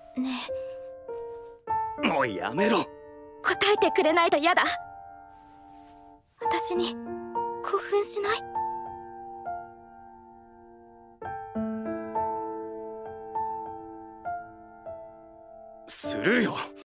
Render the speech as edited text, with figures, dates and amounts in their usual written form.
ねもうやめろ。 え、答えてくれないと嫌だ。私に興奮しない？ するよ。